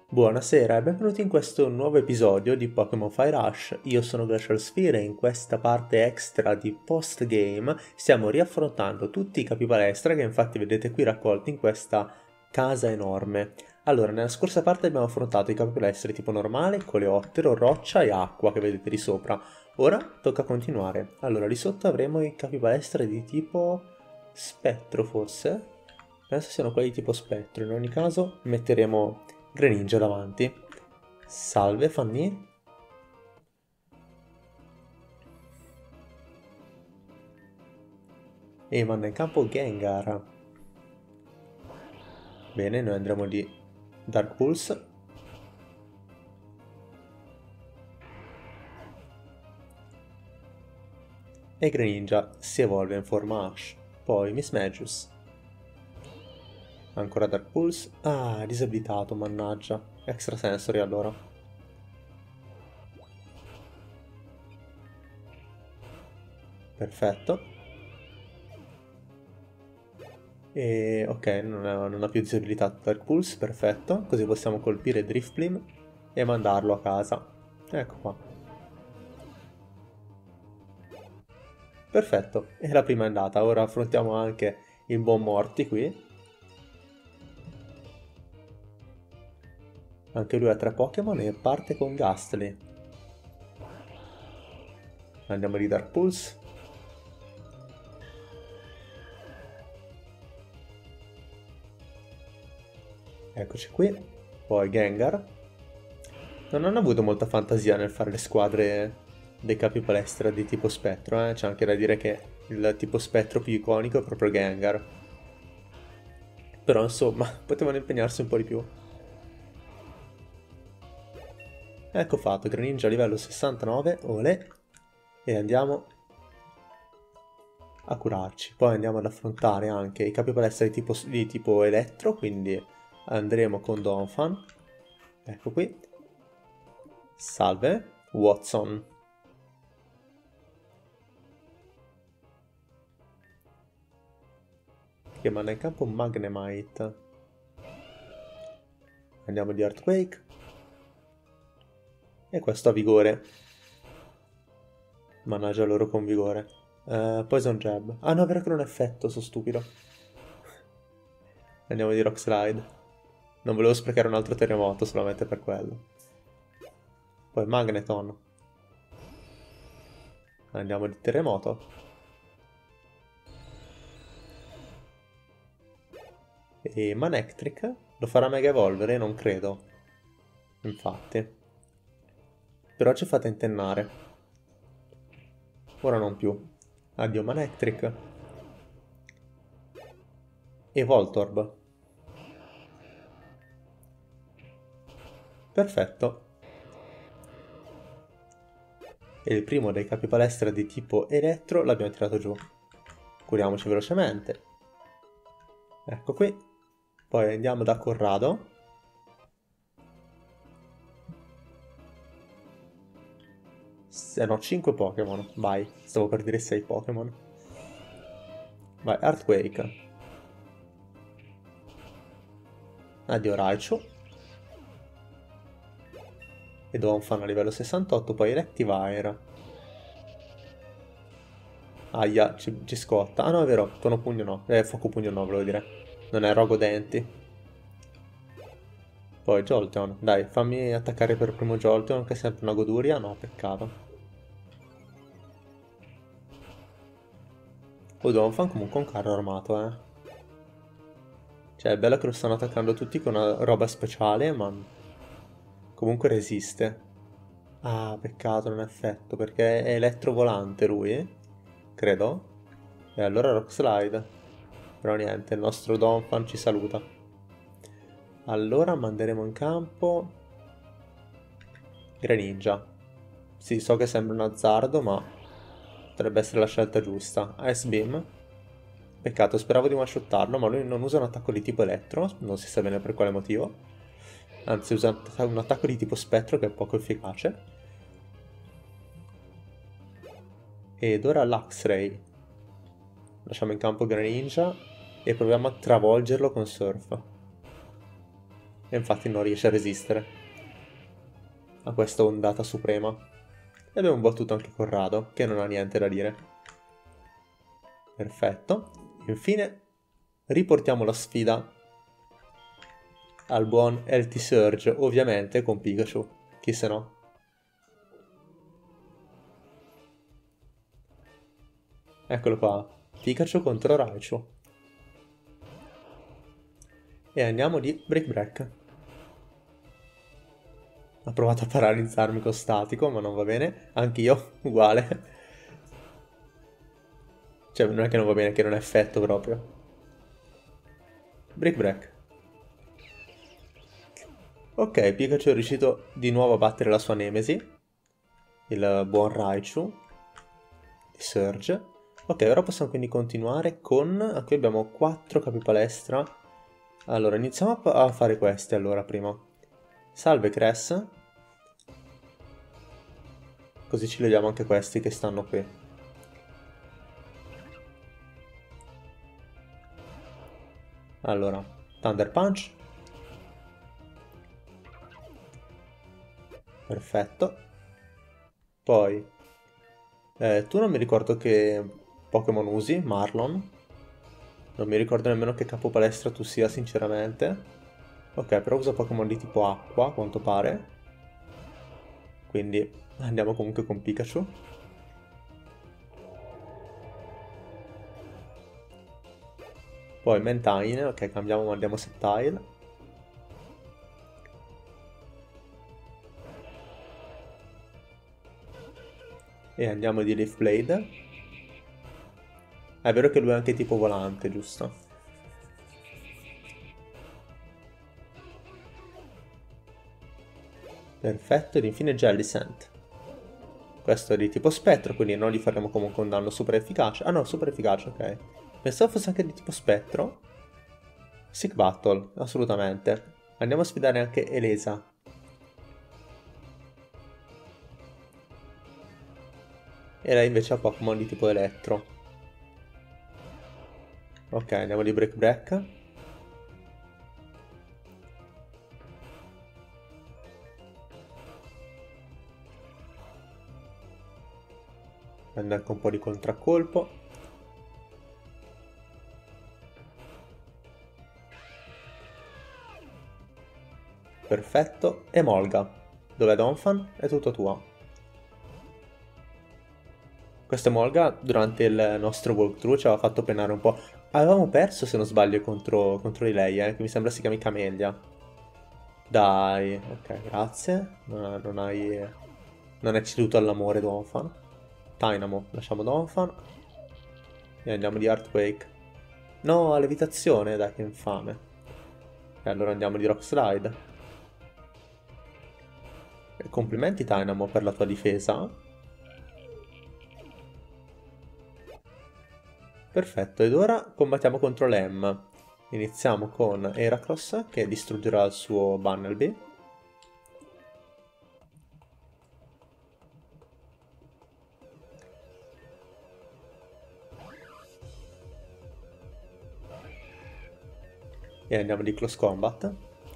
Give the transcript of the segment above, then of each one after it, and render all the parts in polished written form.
Buonasera e benvenuti in questo nuovo episodio di Pokémon Fire Rush. Io sono Glacial Sphere e in questa parte extra di post-game stiamo riaffrontando tutti i capi palestra che infatti vedete qui raccolti in questa casa enorme. Allora, nella scorsa parte abbiamo affrontato i capi palestra di tipo normale, coleottero, roccia e acqua che vedete lì sopra. Ora tocca continuare. Allora, lì sotto avremo i capi palestra di tipo spettro forse? Penso siano quelli di tipo spettro. In ogni caso metteremo Greninja davanti. Salve Fanny. E manda in campo Gengar. Bene, noi andremo di Dark Pulse. E Greninja si evolve in forma Ash. Poi Miss Magius. Ancora Dark Pulse. Ah, disabilitato, mannaggia. Extra Sensory allora. Perfetto. E ok, non ha più disabilità Dark Pulse, perfetto. Così possiamo colpire Drifblim e mandarlo a casa. Ecco qua. Perfetto, e la prima è andata. Ora affrontiamo anche il buon Morty qui. Anche lui ha 3 Pokémon e parte con Gastly. Andiamo di Dark Pulse. Eccoci qui. Poi Gengar. Non hanno avuto molta fantasia nel fare le squadre dei capi palestra di tipo spettro, eh? C'è anche da dire che il tipo spettro più iconico è proprio Gengar. Però insomma, potevano impegnarsi un po' di più. Ecco fatto, Greninja a livello 69, olè. E andiamo a curarci. Poi andiamo ad affrontare anche i capi palestra di tipo elettro, quindi andremo con Donphan. Ecco qui. Salve, Watson. Che manda in campo Magnemite. Andiamo di Earthquake. E questo ha vigore. Mannaggia loro con vigore. Poison Jab. Ah no, è vero che non è effetto, sono stupido. Andiamo di Rock Slide. Non volevo sprecare un altro terremoto solamente per quello. Poi Magneton. Andiamo di terremoto. E Manectric lo farà mega evolvere? Non credo. Infatti. Però ci fa tentennare. Ora non più. Addio Manectric. E Voltorb. Perfetto. E il primo dei capi palestra di tipo elettro l'abbiamo tirato giù. Curiamoci velocemente. Ecco qui. Poi andiamo da Corrado. No, 5 Pokémon. Vai, stavo per dire 6 Pokémon. Vai, Earthquake. Addio Raichu. E Donphan a livello 68, poi Electivire. Aia, ci scotta. Ah no, è vero, Tono Pugno no. Fuoco Pugno no, volevo dire. Non è Rogo Denti. Poi Jolteon. Dai, fammi attaccare per primo Jolteon, che è sempre una goduria. No, peccato. O Donphan comunque un carro armato, eh. Cioè, è bello che lo stanno attaccando tutti con una roba speciale, ma comunque resiste. Ah, peccato, non è effetto, perché è elettrovolante lui, credo. E allora Rock Slide. Però niente, il nostro Donphan ci saluta. Allora manderemo in campo Greninja. Sì, so che sembra un azzardo, ma potrebbe essere la scelta giusta. Ice Beam. Peccato, speravo di one-shottarlo, ma lui non usa un attacco di tipo elettro, non si sa bene per quale motivo. Anzi, usa un attacco di tipo spettro che è poco efficace. Ed ora Luxray. Lasciamo in campo Greninja e proviamo a travolgerlo con Surf. E infatti non riesce a resistere a questa ondata suprema. E abbiamo battuto anche Corrado, che non ha niente da dire. Perfetto. Infine riportiamo la sfida al buon Healthy Surge, ovviamente con Pikachu, chi se no. Eccolo qua, Pikachu contro Raichu. E andiamo di Brick Break. Ha provato a paralizzarmi con statico, ma non va bene. Anch'io, uguale. Cioè, non è che non va bene, che non è effetto proprio. Brick Break. Ok, Pikachu è riuscito di nuovo a battere la sua nemesi, il buon Raichu di Surge. Ok, ora possiamo quindi continuare con... Qui abbiamo 4 capi palestra. Allora, iniziamo a fare questi allora prima. Salve Cress. Così ci leviamo anche questi che stanno qui. Allora, Thunder Punch. Perfetto. Poi, tu non mi ricordo che Pokémon usi, Marlon. Non mi ricordo nemmeno che capo palestra tu sia, sinceramente. Ok, però usa Pokémon di tipo acqua, a quanto pare. Quindi andiamo comunque con Pikachu. Poi Mantine, ok, cambiamo, ma andiamo Sceptile. E andiamo di Leaf Blade. È vero che lui è anche tipo volante, giusto? Perfetto, ed infine Jellicent. Questo è di tipo spettro, quindi non gli faremo comunque un danno super efficace. Ah no, super efficace, ok. Pensavo fosse anche di tipo spettro. Sick Battle, assolutamente. Andiamo a sfidare anche Elesa. E lei invece ha Pokémon di tipo elettro. Ok, andiamo di Break Break. Prende anche un po' di contraccolpo. Perfetto. E Molga. Dov'è Donphan? È tutto tuo. Questa Molga durante il nostro walkthrough ci aveva fatto penare un po'. Avevamo perso, se non sbaglio, contro di lei, che mi sembra si chiami Camellia. Dai, ok, grazie. Non è ceduto all'amore Donphan. Dynamo, lasciamo Donphan. E andiamo di Earthquake. No, a levitazione, dai, che infame. E allora andiamo di Rock Slide. E complimenti Dynamo per la tua difesa. Perfetto, ed ora combattiamo contro l'Em. Iniziamo con Heracross che distruggerà il suo Bunnelby. E andiamo di Close Combat.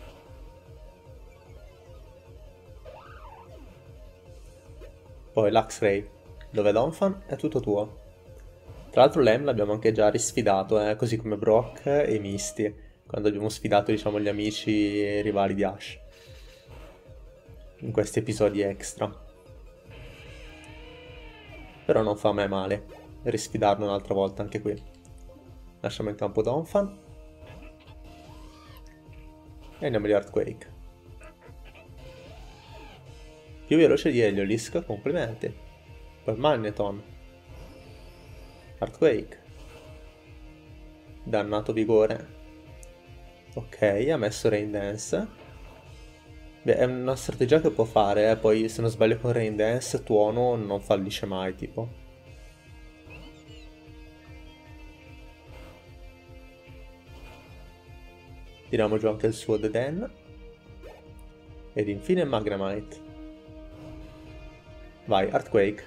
Poi Luxray, dove Donphan è tutto tuo. Tra l'altro Lem l'abbiamo anche già risfidato, così come Brock e Misty, quando abbiamo sfidato, diciamo, gli amici e i rivali di Ash. In questi episodi extra. Però non fa a me male risfidarlo un'altra volta anche qui. Lasciamo in campo Donphan. E andiamo di Earthquake. Più veloce di Heliolisk, complimenti. Poi Magneton. Earthquake. Dannato vigore. Ok, ha messo Rain Dance. Beh, è una strategia che può fare, poi se non sbaglio con Rain Dance Tuono non fallisce mai, tipo. Tiriamo giù anche il suo Deden. Ed infine Magnemite. Vai, Earthquake.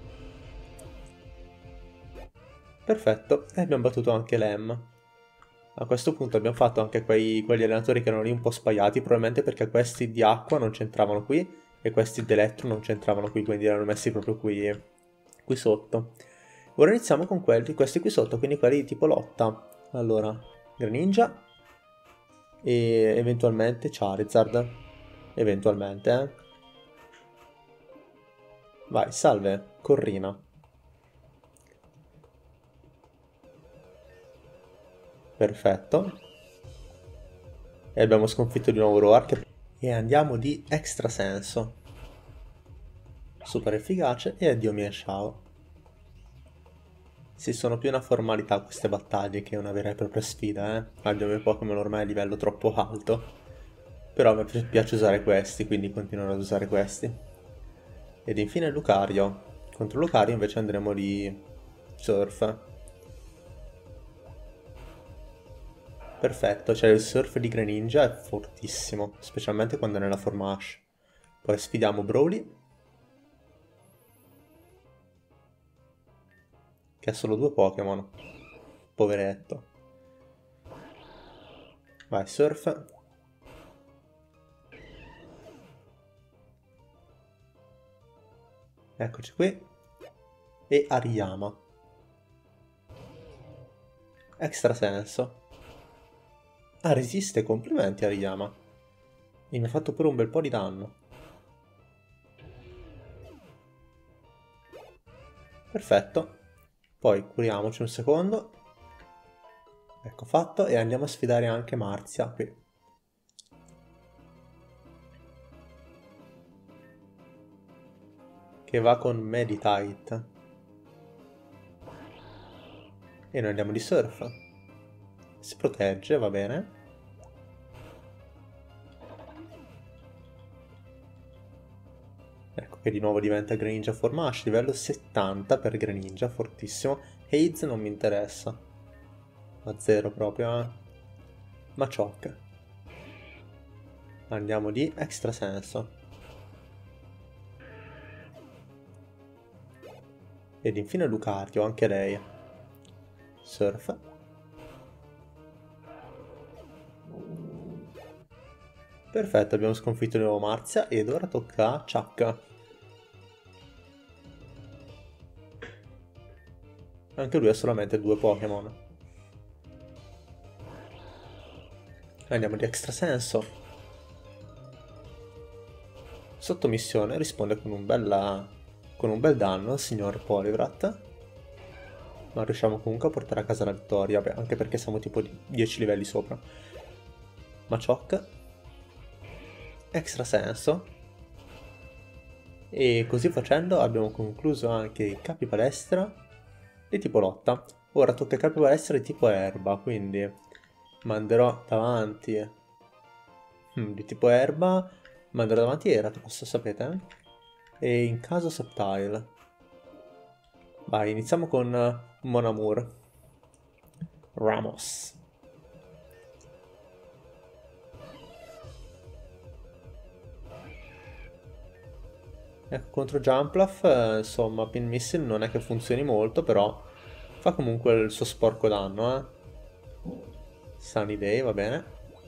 Perfetto, e abbiamo battuto anche l'Em. A questo punto abbiamo fatto anche quegli allenatori che erano lì un po' sbagliati, probabilmente perché questi di acqua non c'entravano qui e questi di elettro non c'entravano qui, quindi erano messi proprio qui sotto. Ora iniziamo con questi qui sotto, quindi quelli di tipo lotta. Allora, Greninja e eventualmente Charizard. Eventualmente, eh. Vai, salve, Corrina. Perfetto. E abbiamo sconfitto di nuovo Roark. E andiamo di extrasenso. Super efficace e addio Mian Shao. Sì, sono più una formalità queste battaglie che una vera e propria sfida, eh. Abbiamo i Pokémon ormai a livello troppo alto. Però a me piace usare questi, quindi continuerò ad usare questi. Ed infine Lucario. Contro Lucario invece andremo di Surf. Perfetto, cioè il Surf di Greninja è fortissimo, specialmente quando è nella forma Ash. Poi sfidiamo Broly, che ha solo 2 Pokémon. Poveretto. Vai, Surf. Eccoci qui. E Ariyama. Extrasenso. Ah, resiste, complimenti Ariyama. E mi ha fatto pure un bel po' di danno. Perfetto. Poi curiamoci un secondo. Ecco fatto. E andiamo a sfidare anche Marzia qui. Che va con Meditite. E noi andiamo di Surf. Si protegge, va bene. Ecco che di nuovo diventa Greninja Formash, livello 70 per Greninja, fortissimo. Haze non mi interessa. A zero proprio, eh. Machoke. Andiamo di Extrasenso. Ed infine Lucario, anche lei. Surf. Perfetto, abbiamo sconfitto di nuovo Marzia ed ora tocca a Chuck. Anche lui ha solamente 2 Pokémon. Andiamo di Extrasenso. Sottomissione risponde con un bel danno al signor Poliwrath. Ma riusciamo comunque a portare a casa la vittoria, beh, anche perché siamo tipo 10 livelli sopra. Machoke. Extrasenso. E così facendo abbiamo concluso anche i capi palestra di tipo lotta. Ora tocca ai capi palestra di tipo erba, quindi manderò davanti di tipo erba, manderò davanti Heracross, sapete? E in caso Sceptile. Vai, iniziamo con Mon Amour. Ramos. Ecco, contro Jumpluff, insomma, Pin Missile non è che funzioni molto, però fa comunque il suo sporco danno, eh. Sunny Day, va bene.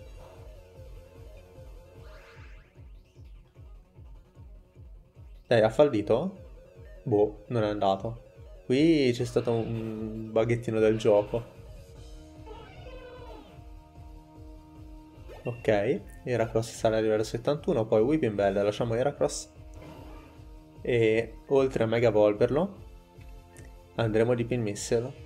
Ha fallito? Boh, non è andato. Qui c'è stato un buggettino del gioco. Ok, Heracross sale a livello 71, poi Weeping Bell, lasciamo Heracross. E oltre a Mega Evolverlo, andremo di Pin Missile.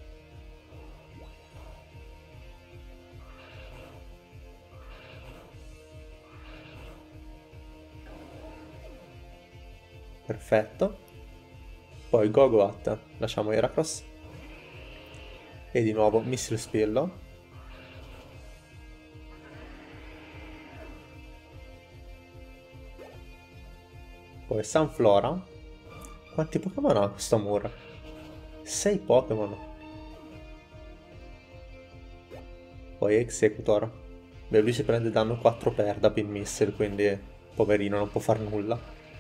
Perfetto. Poi Gogoat, lasciamo Heracross. E di nuovo Missile Spillo. Poi Sunflora. Quanti Pokémon ha questo Amur? 6 Pokémon. Poi Executor. Beh, lui si prende danno 4 per da Pin Missile, quindi poverino non può far nulla.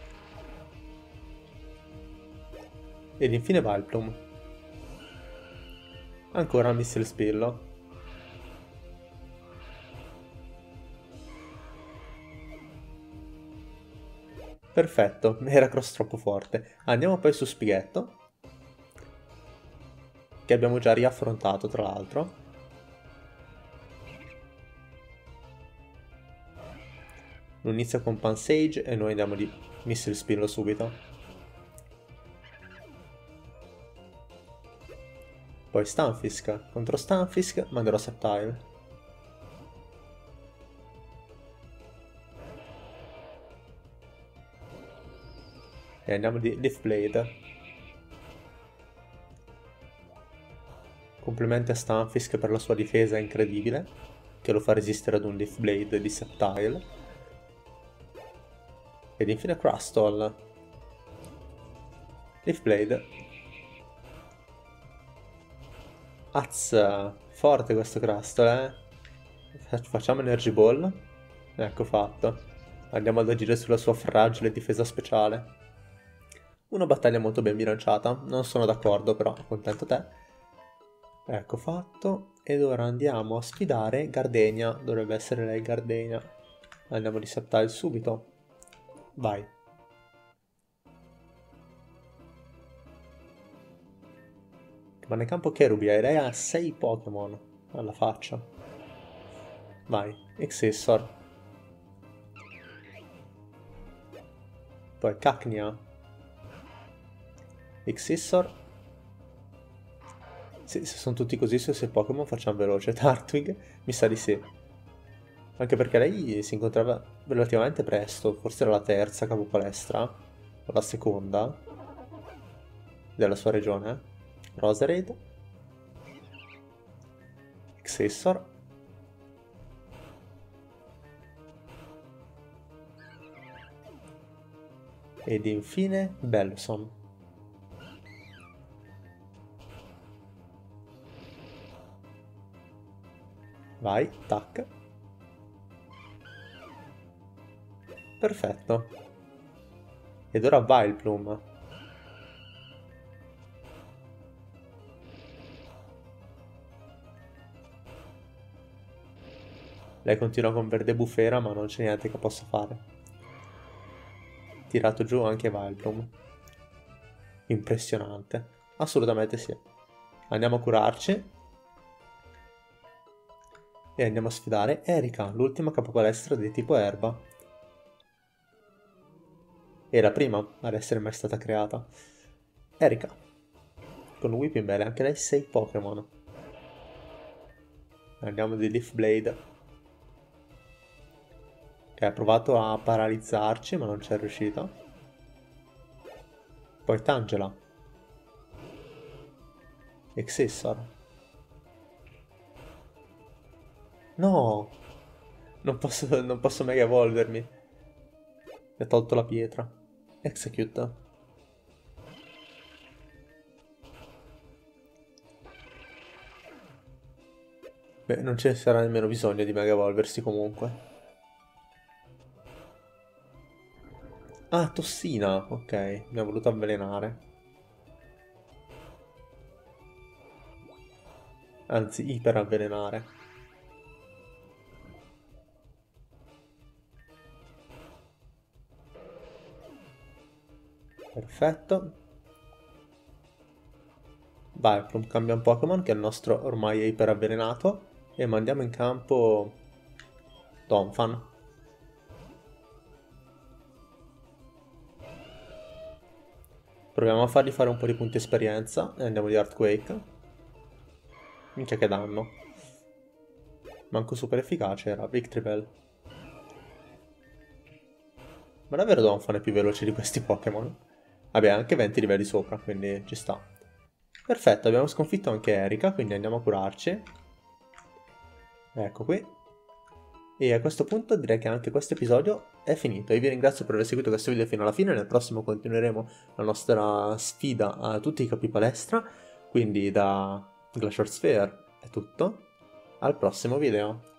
Ed infine Vileplume. Ancora Missile Spillo. Perfetto, era cross troppo forte. Andiamo poi su Spighetto, che abbiamo già riaffrontato tra l'altro. Lui inizia con Pansage e noi andiamo di Missile Spinlo subito. Poi Stunfisk, contro Stunfisk manderò Sceptile. E andiamo di Leaf Blade. Complimenti a Stunfisk per la sua difesa incredibile, che lo fa resistere ad un Leaf Blade di Sceptile. Ed infine Crustle. Leaf Blade. Azza, forte questo Crustle, Facciamo Energy Ball. Ecco fatto. Andiamo ad agire sulla sua fragile difesa speciale. Una battaglia molto ben bilanciata, non sono d'accordo però, contento te. Ecco fatto, ed ora andiamo a sfidare Gardenia, dovrebbe essere lei Gardenia. Andiamo di Sceptile subito. Vai. Ma nel campo Cherubi lei ha 6 Pokémon alla faccia. Vai, Exissor. Poi Cacnea. Exissor. Sì, se sono tutti così sui 6 Pokémon facciamo veloce. Turtwig? Mi sa di sì. Anche perché lei si incontrava relativamente presto. Forse era la terza capopalestra. O la seconda. Della sua regione. Roserade. Exissor. Ed infine Bellson. Vai, tac. Perfetto. Ed ora vai il Vileplume. Lei continua con Verde Bufera, ma non c'è niente che possa fare. Tirato giù anche Vileplume. Impressionante. Assolutamente sì. Andiamo a curarci. E andiamo a sfidare Erika, l'ultima capopalestra di tipo erba. E la prima ad essere mai stata creata. Erika. Con Whipping Bell, anche lei 6 Pokémon. Andiamo di Leaf Blade. Che ha provato a paralizzarci, ma non ci è riuscita. Poi Tangela. Exissor. No! Non posso mega evolvermi. Mi ha tolto la pietra. Execute. Beh, non ce ne sarà nemmeno bisogno di mega evolversi comunque. Ah, tossina. Ok, mi ha voluto avvelenare. Anzi, iperavvelenare. Perfetto. Vai, cambia un Pokémon che il nostro ormai è iperavvelenato. E mandiamo in campo Donphan. Proviamo a fargli fare un po' di punti esperienza e andiamo di Earthquake. Minchia che danno. Manco super efficace era Victreebel. Ma davvero Donphan è più veloce di questi Pokémon? Vabbè, anche 20 livelli sopra, quindi ci sta. Perfetto, abbiamo sconfitto anche Erika, quindi andiamo a curarci. Ecco qui. E a questo punto direi che anche questo episodio è finito. Io vi ringrazio per aver seguito questo video fino alla fine. Nel prossimo continueremo la nostra sfida a tutti i capi palestra. Quindi da Glacial Sphere è tutto. Al prossimo video.